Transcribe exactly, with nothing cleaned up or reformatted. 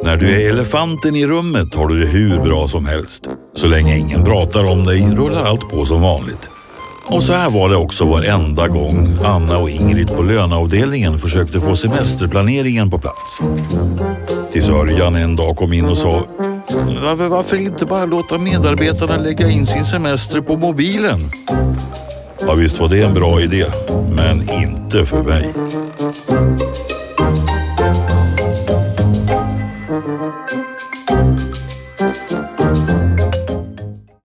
När du är elefanten i rummet har du det hur bra som helst. Så länge ingen pratar om dig rullar allt på som vanligt. Och så här var det också varenda gång Anna och Ingrid på löneavdelningen försökte få semesterplaneringen på plats. Tills Örjan en dag kom in och sa: varför inte bara låta medarbetarna lägga in sin semester på mobilen? Ja, visst var det en bra idé, men inte för mig.